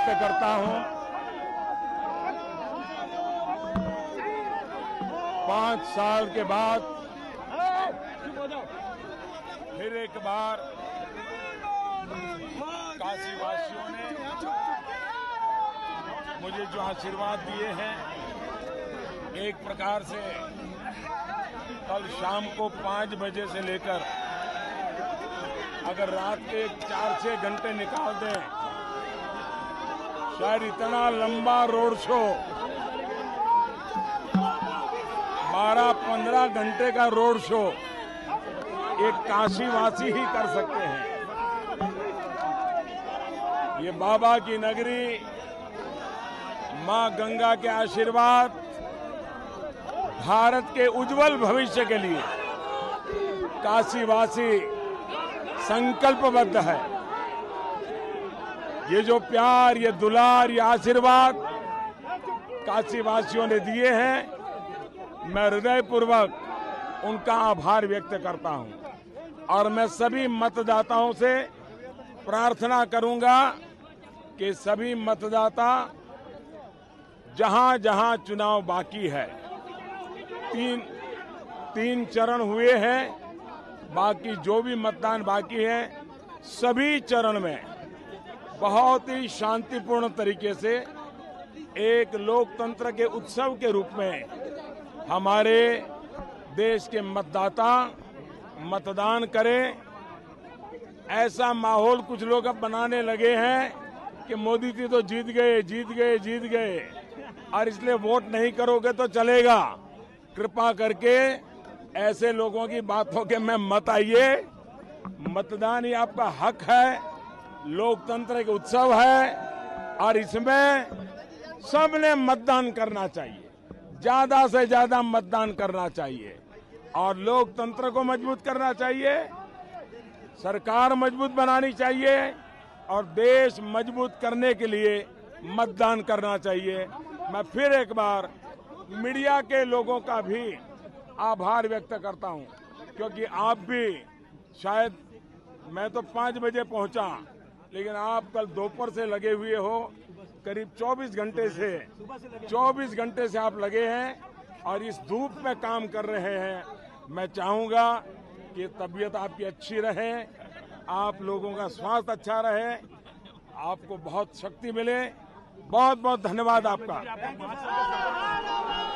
करता हूं। 5 साल के बाद फिर एक बार काशीवासियों ने मुझे जो आशीर्वाद दिए हैं, एक प्रकार से कल शाम को 5 बजे से लेकर अगर रात के 4-6 घंटे निकाल दें, शायद इतना लंबा रोड शो 12-15 घंटे का रोड शो एक काशीवासी ही कर सकते हैं। ये बाबा की नगरी, मां गंगा के आशीर्वाद भारत के उज्जवल भविष्य के लिए काशीवासी संकल्पबद्ध है। ये जो प्यार, ये दुलार, ये आशीर्वाद काशीवासियों ने दिए हैं, मैं हृदयपूर्वक उनका आभार व्यक्त करता हूं। और मैं सभी मतदाताओं से प्रार्थना करूंगा कि सभी मतदाता जहां जहां चुनाव बाकी है, तीन चरण हुए हैं, बाकी जो भी मतदान बाकी है, सभी चरण में बहुत ही शांतिपूर्ण तरीके से एक लोकतंत्र के उत्सव के रूप में हमारे देश के मतदाता मतदान करें। ऐसा माहौल कुछ लोग अब बनाने लगे हैं कि मोदी जी तो जीत गए और इसलिए वोट नहीं करोगे तो चलेगा। कृपा करके ऐसे लोगों की बातों के में मत आइए। मतदान ही आपका हक है, लोकतंत्र एक उत्सव है और इसमें सबने मतदान करना चाहिए, ज्यादा से ज्यादा मतदान करना चाहिए और लोकतंत्र को मजबूत करना चाहिए, सरकार मजबूत बनानी चाहिए और देश मजबूत करने के लिए मतदान करना चाहिए। मैं फिर एक बार मीडिया के लोगों का भी आभार व्यक्त करता हूं, क्योंकि आप भी शायद, मैं तो 5 बजे पहुंचा, लेकिन आप कल दोपहर से लगे हुए हो, करीब 24 घंटे से आप लगे हैं और इस धूप में काम कर रहे हैं। मैं चाहूंगा कि तबीयत आपकी अच्छी रहे, आप लोगों का स्वास्थ्य अच्छा रहे, आपको बहुत शक्ति मिले। बहुत बहुत धन्यवाद आपका।